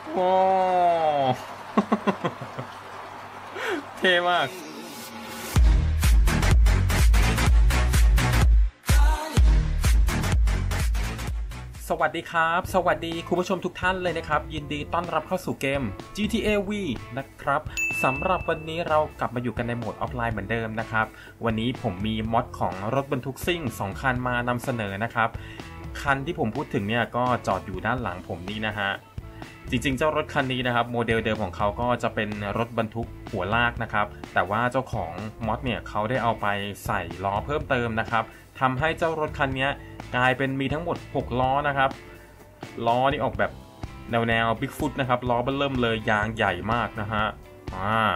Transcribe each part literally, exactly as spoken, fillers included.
โอ้เท่มากสวัสดีครับสวัสดีคุณผู้ชมทุกท่านเลยนะครับยินดีต้อนรับเข้าสู่เกม จี ที เอ วี นะครับสำหรับวันนี้เรากลับมาอยู่กันในโหมดออฟไลน์เหมือนเดิมนะครับวันนี้ผมมีมอดของรถบรรทุกซิ่งสองคันมานำเสนอนะครับคันที่ผมพูดถึงเนี่ยก็จอดอยู่ด้านหลังผมนี่นะฮะจริงๆเจ้ารถคันนี้นะครับโมเดลเดิมของเขาก็จะเป็นรถบรรทุกหัวลากนะครับแต่ว่าเจ้าของมอดเนี่ยเขาได้เอาไปใส่ล้อเพิ่มเติมนะครับทำให้เจ้ารถคันนี้กลายเป็นมีทั้งหมดหกล้อนะครับล้อนี่ออกแบบแนวแนวบิ๊กฟุตนะครับล้อเบิ่มเลยยางใหญ่มากนะฮะอ่า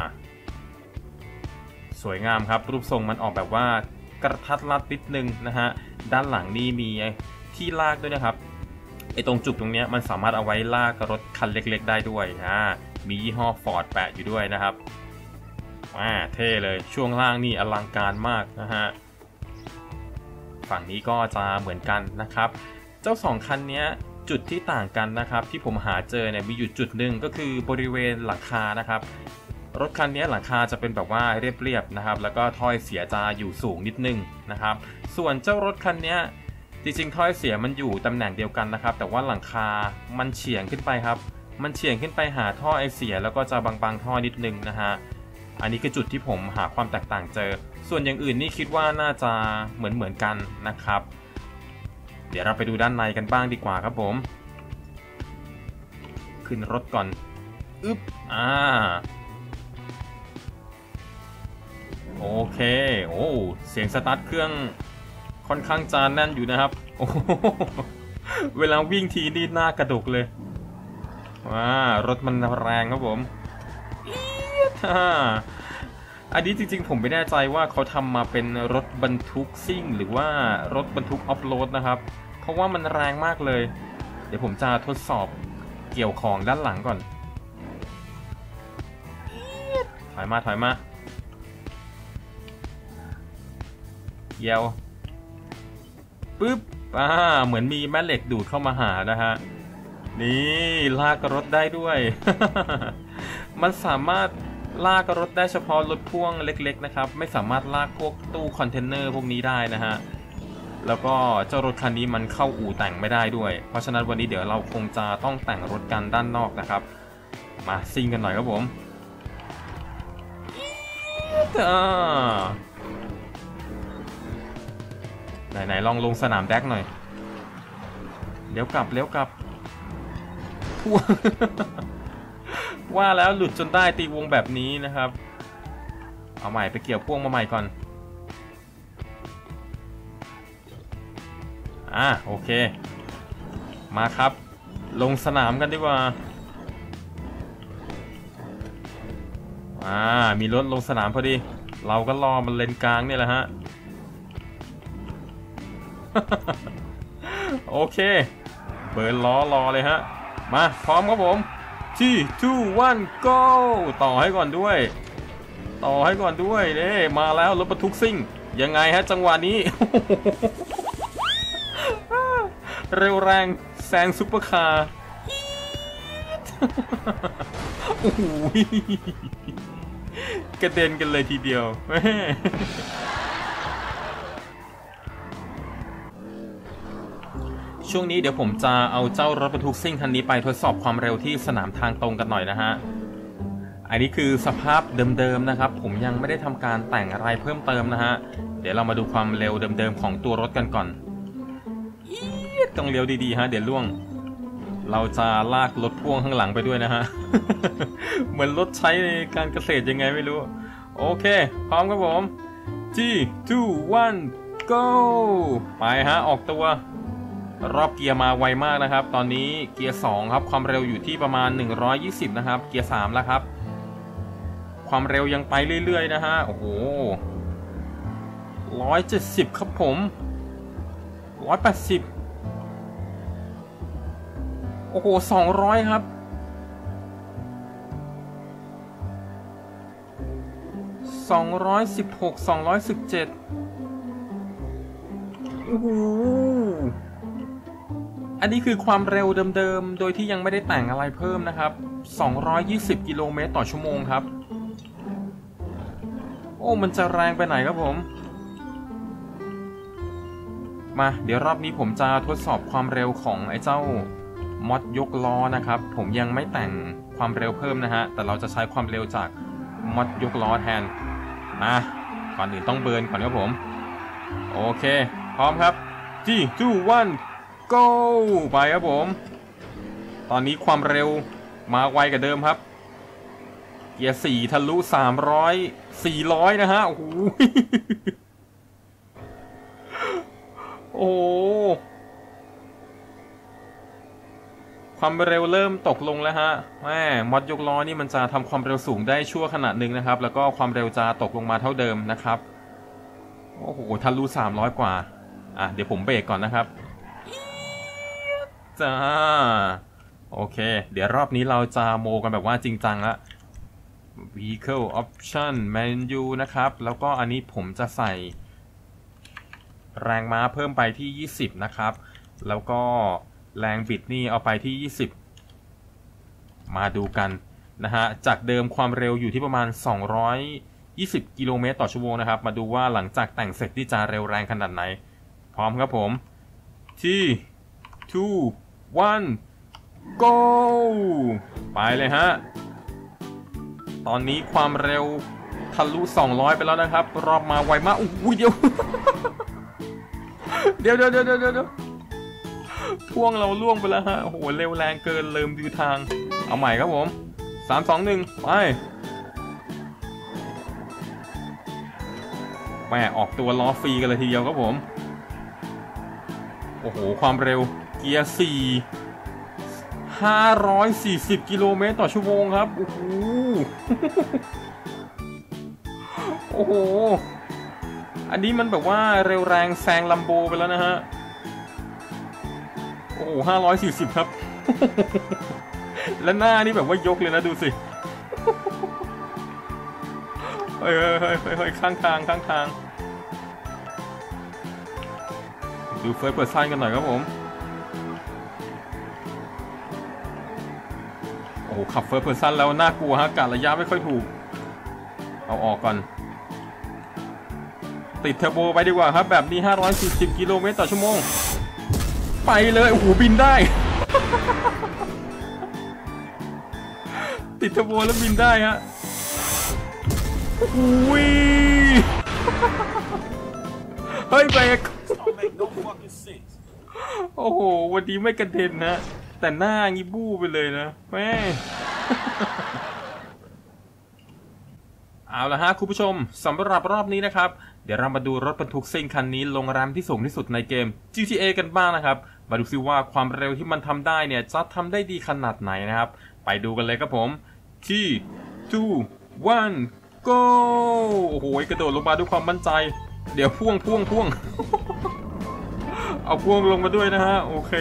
สวยงามครับรูปทรงมันออกแบบว่ากระทัดรัดนิดนึงนะฮะด้านหลังนี่มีที่ลากด้วยนะครับไอ้ตรงจุกตรงนี้มันสามารถเอาไว้ลากรถคันเล็กๆได้ด้วยอ่ามียี่ห้อ Ford แปะอยู่ด้วยนะครับอ่าเท่เลยช่วงล่างนี่อลังการมากนะฮะฝั่งนี้ก็จะเหมือนกันนะครับเจ้าสองคันนี้จุดที่ต่างกันนะครับที่ผมหาเจอเนี่ยมีอยู่จุดหนึ่งก็คือบริเวณหลังคานะครับรถคันนี้หลังคาจะเป็นแบบว่าเรียบๆนะครับแล้วก็ถ้อยเสียจะอยู่สูงนิดนึงนะครับส่วนเจ้ารถคันนี้จริงๆถ้อยเสียมันอยู่ตำแหน่งเดียวกันนะครับแต่ว่าหลังคามันเฉียงขึ้นไปครับมันเฉียงขึ้นไปหาท่อไอเสียแล้วก็จะบางๆท่อนิดนึงนะฮะอันนี้คือจุดที่ผมหาความแตกต่างเจอส่วนอย่างอื่นนี่คิดว่าน่าจะเหมือนเหมือนกันนะครับเดี๋ยวเราไปดูด้านในกันบ้างดีกว่าครับผมขึ้นรถก่อนอึ๊บอ่าโอเคโอ้เสียงสตาร์ทเครื่องค่อนข้างจะแน่นอยู่นะครับโอ้เวลาวิ่งทีนี่หน้ากระดกเลยว้ารถมันแรงครับผมอันนี้จริงๆผมไม่แน่ใจว่าเขาทำมาเป็นรถบรรทุกซิ่งหรือว่ารถบรรทุกออฟโรดนะครับเพราะว่ามันแรงมากเลยเดี๋ยวผมจะทดสอบเกี่ยวของด้านหลังก่อนถอยมาถอยมาเกี่ยวปึ๊บอ่าเหมือนมีแม่เหล็กดูดเข้ามาหานะฮะนี่ลากรถได้ด้วย มันสามารถลากรถได้เฉพาะรถพ่วงเล็กๆนะครับไม่สามารถลากพวกตู้คอนเทนเนอร์พวกนี้ได้นะฮะแล้วก็เจ้ารถคันนี้มันเข้าอู่แต่งไม่ได้ด้วยเพราะฉะนั้นวันนี้เดี๋ยวเราคงจะต้องแต่งรถกันด้านนอกนะครับมาซิ่งกันหน่อยครับผมไหนๆลองลงสนามแดกหน่อยเลี้ยวกลับเลี้ยวกลับว่าแล้วหลุดจนได้ตีวงแบบนี้นะครับเอาใหม่ไปเกี่ยวพ่วงมาใหม่ก่อนอ่ะโอเคมาครับลงสนามกันดีกว่าอ่ามีรถลงสนามพอดีเราก็รอมันเลนกลางนี่แหละฮะ โอเคเบิร์นล้อรอเลยฮะมาพร้อมครับผมที่ทูวันโก้ต่อให้ก่อนด้วยต่อให้ก่อนด้วยเน่มาแล้วรถบรรทุกซิ่งยังไงฮะจังหวะนี้ เร็วแรงแซงซุปเปอร์คาร์โอ้โหกระเด็นกันเลยทีเดียวช่วงนี้เดี๋ยวผมจะเอาเจ้ารถบรรทุกซิ่งคันนี้ไปทดสอบความเร็วที่สนามทางตรงกันหน่อยนะฮะอันนี้คือสภาพเดิมๆนะครับผมยังไม่ได้ทำการแต่งอะไรเพิ่มเติมนะฮะเดี๋ยวเรามาดูความเร็วเดิมๆของตัวรถกันก่อนต้องเลี้ยวดีๆฮะเดี๋ยวล่วงเราจะลากรถพ่วงข้างหลังไปด้วยนะฮะ เหมือนรถใช้ในการเกษตรยังไงไม่รู้โอเคพร้อมครับผมที่ทูวันโก้ไปฮะออกตัวรอบเกียร์มาไวมากนะครับตอนนี้เกียร์สองครับความเร็วอยู่ที่ประมาณหนึ่งร้อยยี่สิบนะครับเกียร์สามแล้วครับความเร็วยังไปเรื่อยๆนะฮะโอ้โหหนึ่งร้อยเจ็ดสิบครับผมหนึ่งร้อยแปดสิบโอ้โหสองร้อยครับสองร้อยสิบหก สองร้อยสิบเจ็ดโอ้โหอันนี้คือความเร็วเดิมๆโดยที่ยังไม่ได้แต่งอะไรเพิ่มนะครับสองร้อยยี่สิบกิโลเมตรต่อชั่วโมงครับโอ้มันจะแรงไปไหนครับผมมาเดี๋ยวรอบนี้ผมจะทดสอบความเร็วของไอ้เจ้ามอดยกล้อนะครับผมยังไม่แต่งความเร็วเพิ่มนะฮะแต่เราจะใช้ความเร็วจากมอดยกล้อแทนมาก่อนอื่นต้องเบิร์นก่อนครับผมโอเคพร้อมครับ three two one go ไปครับผมตอนนี้ความเร็วมาไวกว่าเดิมครับเกียร์สี่ทะลุสามร้อยสี่ร้อยนะฮะโอ้โหโอ้ความเร็วเริ่มตกลงแล้วฮะแม่มอดยกล้อนี่มันจะทำความเร็วสูงได้ชั่วขณะหนึ่งนะครับแล้วก็ความเร็วจะตกลงมาเท่าเดิมนะครับโอ้โหทะลุสามร้อยกว่าอ่ะเดี๋ยวผมเบรกก่อนนะครับจ้าโอเคเดี๋ยวรอบนี้เราจะโมกันแบบว่าจริงจังละ vehicle option menu นะครับแล้วก็อันนี้ผมจะใส่แรงม้าเพิ่มไปที่ยี่สิบนะครับแล้วก็แรงบิดนี่เอาไปที่ยี่สิบมาดูกันนะฮะจากเดิมความเร็วอยู่ที่ประมาณสองร้อยยี่สิบกิโลเมตรต่อชั่วโมงนะครับมาดูว่าหลังจากแต่งเสร็จที่จะเร็วแรงขนาดไหนพร้อมครับผมที่two one go ไปเลยฮะตอนนี้ความเร็วทะลุสองร้อยไปแล้วนะครับรอบมาไวมากอุ้ยเดี๋ยวเดี๋ยวเดี๋ยวเดี๋ยวเดี๋ยวเดี๋ยวพ่วงเราล่วงไปแล้วฮะโอ้โหเร็วแรงเกินลืมดูทางเอาใหม่ครับผมสามสองหนึ่งไปแม่ออกตัวล้อฟรีกันเลยทีเดียวครับผมโอ้โหความเร็วเกียร์สี่ห้าร้อยสี่สิบกิโลเมตรต่อชั่วโมงครับโอ้โหโอ้โหอันนี้มันแบบว่าเร็วแรงแซงลัมโบไปแล้วนะฮะโอ้โหห้าร้อยสี่สิบครับและหน้านี่แบบว่ายกเลยนะดูสิเฮ้ยเฮ้ยเฮ้ยเฮ้ยข้างทางข้างทางดูเฟิร์สเปิดไซน์กันหน่อยครับผมโอ้โหขับเฟิร์สเพอร์ซันแล้วน่ากลัวฮะกะระยะไม่ค่อยถูกเอาออกก่อนติดเทอร์โบไปดีกว่าครับแบบนี้ห้าร้อยสี่สิบกิโลเมตรต่อชั่วโมงไปเลยโอ้โหบินได้ติดเทอร์โบแล้วบินได้ฮะอุ้ยเฮ้ยเบรกโอ้โหวันนี้ไม่กระเด็นนะแต่หน้างี้บู้ไปเลยนะแม่เอาละฮะคุณผู้ชมสำหรับรอบนี้นะครับเดี๋ยวเรามาดูรถบรรทุกซิ่งคันนี้ลงแรมที่สูงที่สุดในเกม จี ที เอ กันบ้างนะครับมาดูซิว่าความเร็วที่มันทำได้เนี่ยจะทำได้ดีขนาดไหนนะครับไปดูกันเลยครับผมที่ two one go โอ้โหกระโดดลงมาด้วยความมั่นใจเดี๋ยวพ่วงพ่วงพ่วง เอาพ่วงลงมาด้วยนะฮะโอเค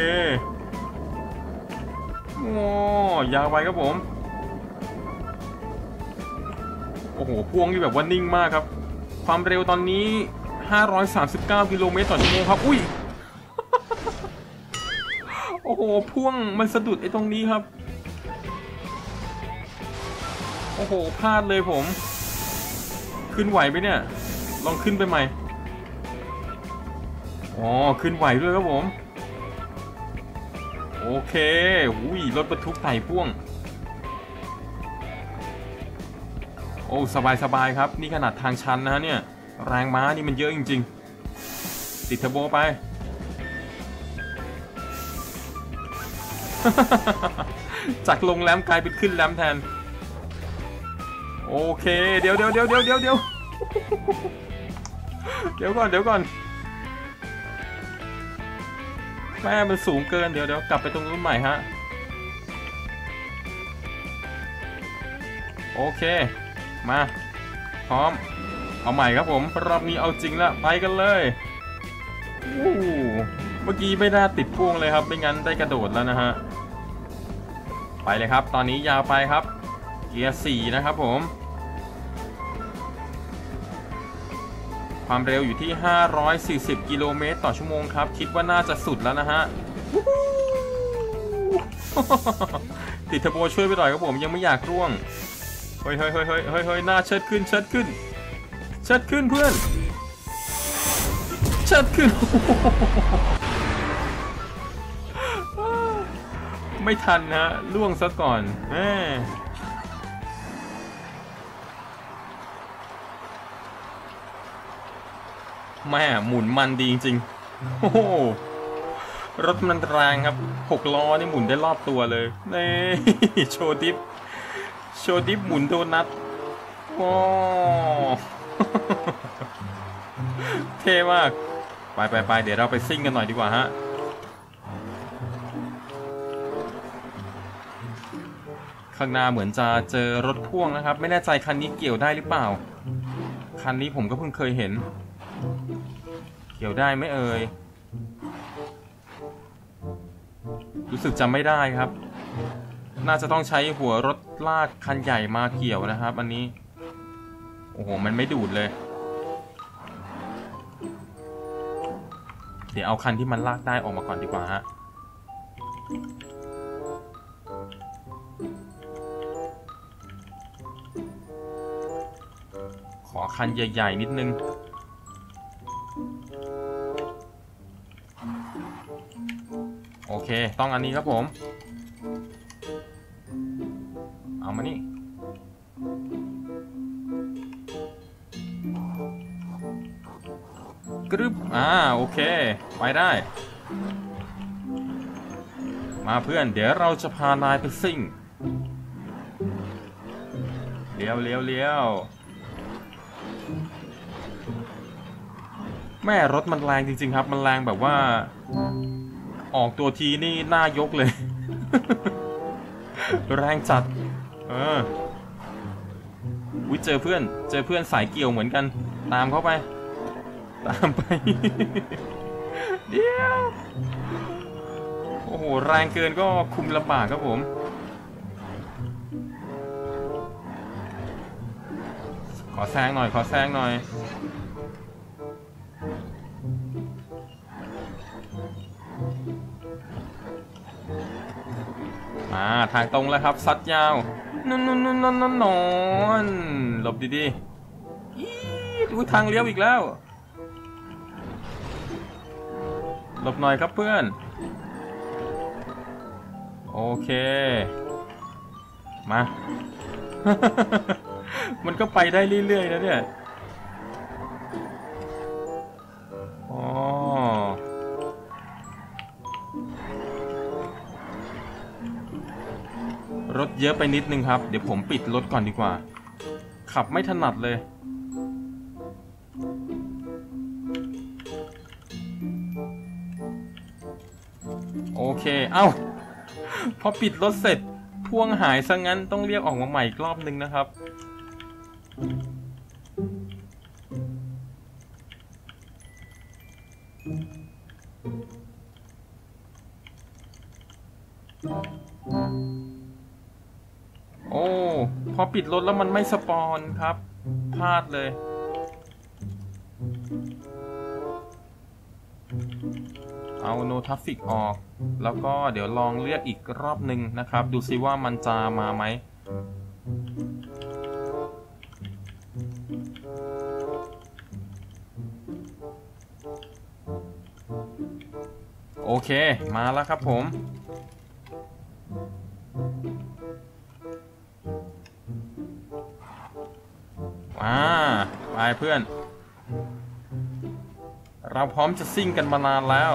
โอ้ยาวไปครับผมโอ้โหพ่วงนี่แบบว่านิ่งมากครับความเร็วตอนนี้ห้าร้อยสามสิบเก้ากิโลเมตรต่อชั่วโมงครับอุ้ย โอ้โหพ่วงมันสะดุดไอ้ตรงนี้ครับโอ้โหพลาดเลยผมขึ้นไหวไหมเนี่ยลองขึ้นไปใหม่อ๋อขึ้นไหวด้วยครับผมโอเคอุ้ยรถบรรทุกไต่พ่วงโอ้สบายสบายครับนี่ขนาดทางชันนะฮะเนี่ยแรงม้านี่มันเยอะจริงๆติดเทอร์โบไป จากลงแรมกลายเป็นขึ้นแรมแทนโอเคเดี๋ยวเดี๋ยวเดี๋ยวเดี๋ยวเดี๋ยวเดี๋ยวเดี๋ยวก่อนเดี๋ยวก่อนแม่มันสูงเกินเดี๋ยวเดี๋ยวกลับไปตรงนู้นใหม่ฮะโอเคมาพร้อมเอาใหม่ครับผมรอบนี้เอาจริงละไปกันเลยโอ้เมื่อกี้ไม่น่าติดพ่วงเลยครับไม่งั้นได้กระโดดแล้วนะฮะไปเลยครับตอนนี้ยาวไปครับเกียร์สี่นะครับผมความเร็วอยู่ที่ห้าร้อยสี่สิบกิโลเมตรต่อชั่วโมงครับคิดว่าน่าจะสุดแล้วนะฮะติดเทอร์โบช่วยไปหน่อยครับผมยังไม่อยากร่วงเฮ้ยเฮ้ยเฮ้ยเฮ้ยเฮ้ยเฮ้ยหน้าเชิดขึ้นเชิดขึ้นเชิดขึ้นเพื่อนเชิดขึ้นไม่ทันนะล่วงซะก่อนแม่แม่หมุนมันดีจริงๆโอ้โหรถมันแรงครับหกล้อนี่หมุนได้รอบตัวเลยนี่โชว์ดิฟโชว์ดิฟหมุนโดนัทว้าวเท่มากไปไปไปเดี๋ยวเราไปซิ่งกันหน่อยดีกว่าฮะข้างหน้าเหมือนจะเจอรถพ่วงนะครับไม่แน่ใจคันนี้เกี่ยวได้หรือเปล่าคันนี้ผมก็เพิ่งเคยเห็นเกี่ยวได้ไหมเอ่ยรู้สึกจำไม่ได้ครับน่าจะต้องใช้หัวรถลากคันใหญ่มาเกี่ยวนะครับอันนี้โอ้โหมันไม่ดูดเลยเดี๋ยวเอาคันที่มันลากได้ออกมาก่อนดีกว่าฮะขอคันใหญ่ๆนิดนึงโอเคต้องอันนี้ครับผมเอามานี่กรึบอ่าโอเคไปได้มาเพื่อนเดี๋ยวเราจะพานายไปซิ่งเลี้ยวเลี้ยวเลี้ยวแม่รถมันแรงจริงๆครับมันแรงแบบว่าออกตัวทีนี่หน้ายกเลย แรงจัดเอออุ๊ยเจอเพื่อนเจอเพื่อนสายเกี่ยวเหมือนกันตามเข้าไปตามไป เดี๋ยวโอ้โหแรงเกินก็คุมลำบากครับผมขอแซงหน่อยขอแซงหน่อยมาทางตรงแล้วครับซัดยาวนนนนนนนนหลบดีๆอีดูทางเลี้ยวอีกแล้วหลบหน่อยครับเพื่อนโอเคมา มันก็ไปได้เรื่อยๆนะเนี่ยอ๋อรถเยอะไปนิดนึงครับเดี๋ยวผมปิดรถก่อนดีกว่าขับไม่ถนัดเลยโอเคเอ้าพอปิดรถเสร็จพ่วงหายซะงั้นต้องเรียกออกมาใหม่อีกรอบนึงนะครับโอ้พอปิดรถแล้วมันไม่สปอนครับพลาดเลยเอา no traffic ออกแล้วก็เดี๋ยวลองเรียกอีกรอบหนึ่งนะครับดูซิว่ามันจะมาไหมโอเคมาแล้วครับผมอ่าไปเพื่อนเราพร้อมจะซิ่งกันมานานแล้ว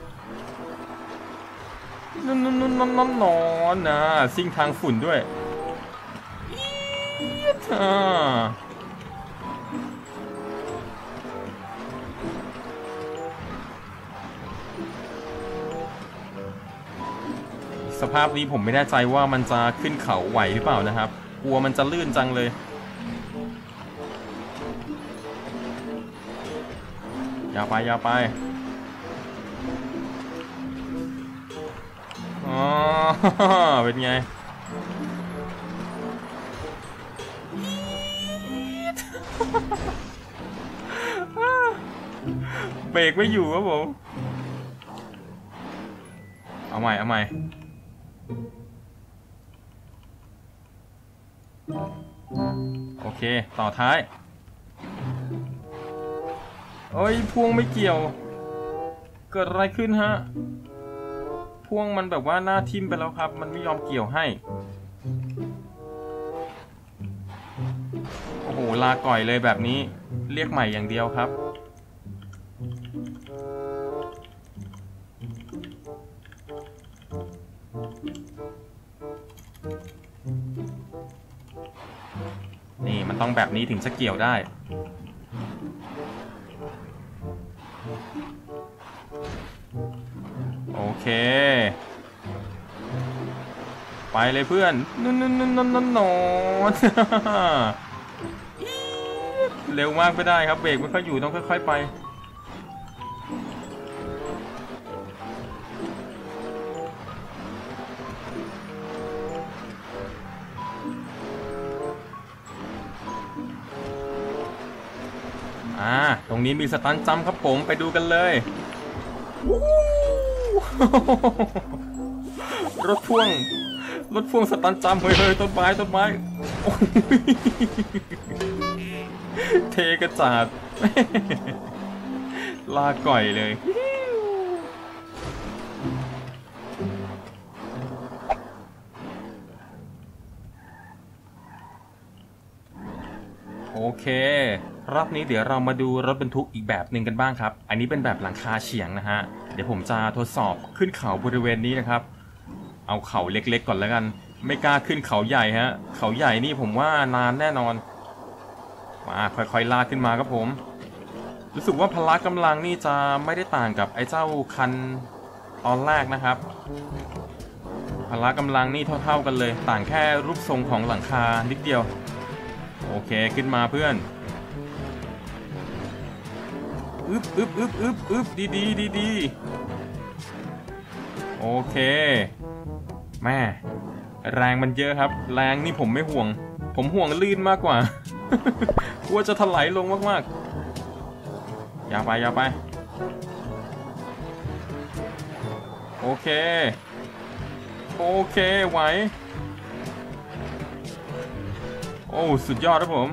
นอนนอนนอนนอนนอนนะซิ่งทางฝุ่นด้วยอ่าสภาพนี้ผมไม่แน่ใจว่ามันจะขึ้นเขาไหวหรือเปล่านะครับกลัวมันจะลื่นจังเลยอย่าไปอย่าไปอ๋อเป็นไงเบรกไม่อยู่ครับผมเอาใหม่เอาใหม่โอเคต่อท้ายเอ้ยพ่วงไม่เกี่ยวเกิดอะไรขึ้นฮะพ่วงมันแบบว่าหน้าทิ่มไปแล้วครับมันไม่ยอมเกี่ยวให้โอ้โหลาก่อยเลยแบบนี้เรียกใหม่อย่างเดียวครับนี่มันต้องแบบนี้ถึงจะเกี่ยวได้โอเคไปเลยเพื่อนนุ่นนุ่นนุ่นนุ่นนุ่นนอนเร็วมากไม่ได้ครับเบรกไม่ค่อยอยู่ต้องค่อยๆไปอ่าตรงนี้มีสตันจัมป์ครับผมไปดูกันเลยรถพ่วงรถพ่วงสตันจัมป์เฮ้ยเฮ้ยต้นไม้ต้นไม้เทกระจาดลาก่อยเลยโอเครอบนี้เดี๋ยวเรามาดูรถบรรทุกอีกแบบหนึ่งกันบ้างครับอันนี้เป็นแบบหลังคาเฉียงนะฮะเดี๋ยวผมจะทดสอบขึ้นเขาบริเวณนี้นะครับเอาเขาเล็กๆก่อนแล้วกันไม่กล้าขึ้นเขาใหญ่ฮะเขาใหญ่นี่ผมว่านานแน่นอนมาค่อยๆลากขึ้นมาครับผมรู้สึกว่าพละกำลังนี่จะไม่ได้ต่างกับไอ้เจ้าคันตอนแรกนะครับพละกำลังนี่เท่าๆกันเลยต่างแค่รูปทรงของหลังคานิดเดียวโอเคขึ้นมาเพื่อนอึบอึบอึบอึบอึบดีดีดีดีโอเคแม่แรงมันเยอะครับแรงนี่ผมไม่ห่วงผมห่วงลื่นมากกว่ากลัวจะถลายลงมากๆอย่าไปอย่าไปโอเคโอเคไหวโอ้สุดยอดครับผม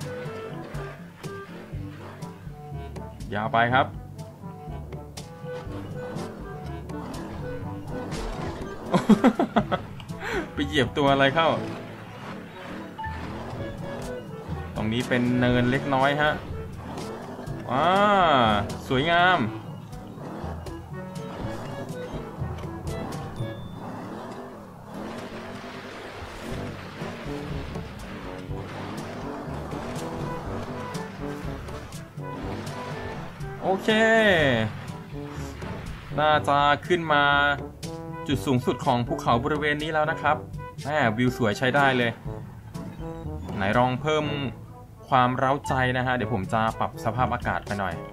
อย่าไปครับไปเหยียบตัวอะไรเข้าตรงนี้เป็นเนินเล็กน้อยฮะว้าสวยงามโอเคน่าจะขึ้นมาจุดสูงสุดของภูเขาบริเวณนี้แล้วนะครับแหมวิวสวยใช้ได้เลยไหนลองเพิ่มความเร้าใจนะฮะเดี๋ยวผมจะปรับสภาพอากาศไปหน่อย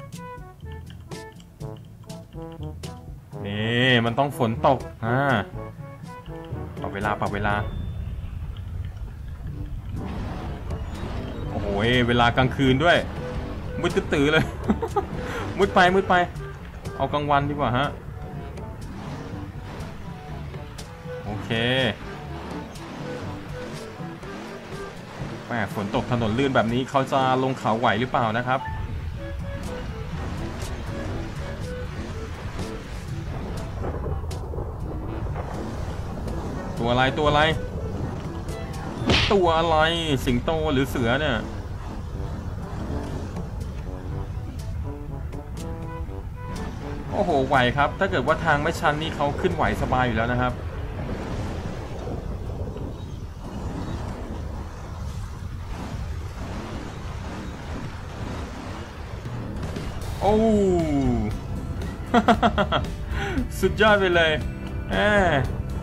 นี่มันต้องฝนตกอ่าปรับเวลาปรับเวลาโอ้โหเวลากลางคืนด้วยมืดตื้อเลย มืดไปมืดไปเอากลางวันดีกว่าฮะโอเคแหมฝนตกถนนลื่นแบบนี้เขาจะลงเขาไหวหรือเปล่านะครับตัวอะไรตัวอะไรตัวอะไรสิงโตหรือเสือเนี่ยโอ้โหไหวครับถ้าเกิดว่าทางไม่ชันนี่เขาขึ้นไหวสบายอยู่แล้วนะครับโอ้ สุดยอดไปเลยแหม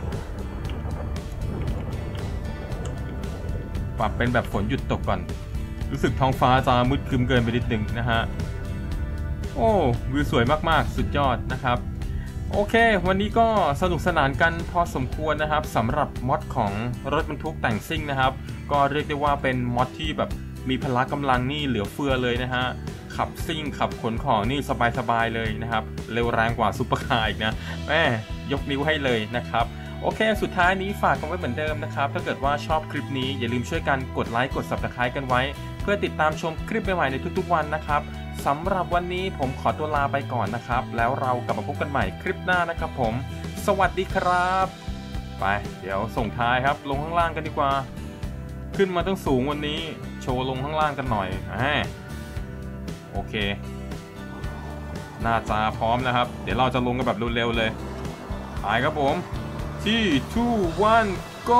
ปรับเป็นแบบฝนหยุดตกก่อนรู้สึกท้องฟ้าจะมืดครึ้มเกินไปนิดนึงนะฮะโอ้วิวสวยมากๆสุดยอดนะครับโอเควันนี้ก็สนุกสนานกันพอสมควรนะครับสำหรับมอดของรถบรรทุกแต่งซิ่งนะครับก็เรียกได้ว่าเป็นมอดที่แบบมีพละกำลังนี่เหลือเฟือเลยนะฮะขับซิ่งขับขนของนี่สบายๆเลยนะครับเร็วแรงกว่าซุปเปอร์คาร์อีกนะแม่ยกนิ้วให้เลยนะครับโอโอเคสุดท้ายนี้ฝากกันไว้เหมือนเดิมนะครับถ้าเกิดว่าชอบคลิปนี้อย่าลืมช่วยกันกดไลค์กด ซับสไครบ์ กันไว้เพื่อติดตามชมคลิปใหม่ๆในทุกๆวันนะครับสำหรับวันนี้ผมขอตัวลาไปก่อนนะครับแล้วเรากลับมาพบกันใหม่คลิปหน้านะครับผมสวัสดีครับไปเดี๋ยวส่งท้ายครับลงข้างล่างกันดีกว่าขึ้นมาตั้งสูงวันนี้โชว์ลงข้างล่างกันหน่อยอ่าโอเคหน้าจาพร้อมนะครับเดี๋ยวเราจะลงกันแบบเร็วๆเลยไปครับผมที่ ทู วัน go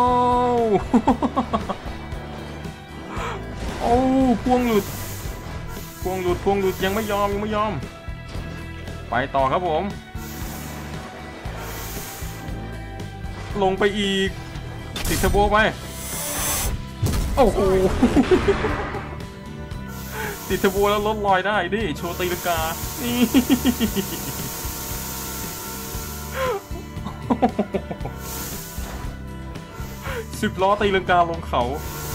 โอ้พวงหลุดพวงหลุดพวงหลุดยังไม่ยอมยังไม่ยอมไปต่อครับผมลงไปอีกติดเทอร์โบไปโอ้โห ติดเทอร์โบแล้วลดลอยได้ดิโชว์ตีลังกานี่ สิบล้อตีลังกาลงเขา